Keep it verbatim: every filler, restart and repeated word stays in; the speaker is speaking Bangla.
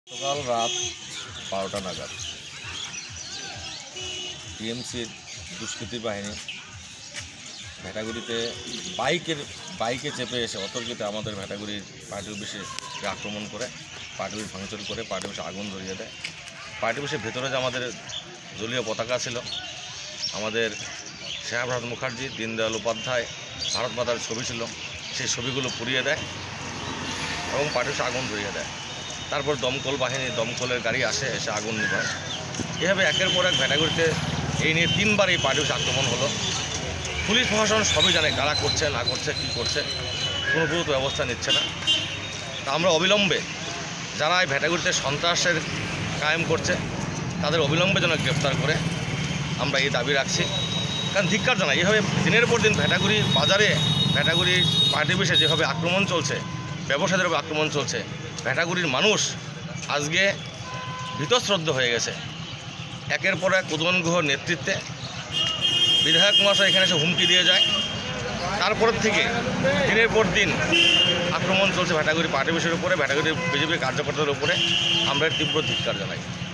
সকাল রাত বারোটা নাগাদ টিএমসির দুষ্কৃতী বাহিনী ভেটাগুড়িতে বাইকের বাইকে চেপে এসে অতর্কিতে আমাদের ভেটাগুড়ির পার্টি অফিসে আক্রমণ করে পার্টি অফিস ভাঙচুর করে পার্টি অফিসে আগুন ধরিয়ে দেয়। পার্টি অফিসের ভেতরে যে আমাদের দলীয় পতাকা ছিল, আমাদের শ্যামাপ্রসাদ মুখার্জি, দীনদয়াল উপাধ্যায়, ভারত মাতার ছবি ছিল, সেই ছবিগুলো পুড়িয়ে দেয় এবং পার্টি অফিসে আগুন ধরিয়ে দেয়। তারপর দমকল বাহিনী দমকলের গাড়ি আসে, এসে আগুন নিভায়। এভাবে একের পর এক ভেটাগুড়িতে এই নিয়ে তিনবার এই পার্টি অফিসে আক্রমণ হলো। পুলিশ প্রশাসন সবই জানে কারা করছে না করছে, কী করছে, কোনো গুরুত্ব ব্যবস্থা নিচ্ছে না। তা আমরা অবিলম্বে যারা এই ভেটাগুড়িতে সন্ত্রাসের কায়েম করছে তাদের অবিলম্বে যেন গ্রেপ্তার করে আমরা এই দাবি রাখছি। কারণ ধিক্কার জানাই, এভাবে দিনের পর দিন ভেটাগুড়ি বাজারে ভেটাগুড়ি পার্টি অফিসে যেভাবে আক্রমণ চলছে, ব্যবসায়ীদের উপর আক্রমণ চলছে, ভেটাগুড়ির মানুষ আজকে ভীতশ্রদ্ধ হয়ে গেছে। একের পর এক উদয়ন গুহর নেতৃত্বে বিধায়ক মহাশয় এখানে এসে হুমকি দিয়ে যায়। তারপর থেকে দিনের পর দিন আক্রমণ চলছে ভেটাগুড়ি পার্টি অফিসের উপরে, ভেটাগুড়ি বিজেপি কার্যকর্তাদের উপরে। আমরা তীব্র ধিক্কার জানাই।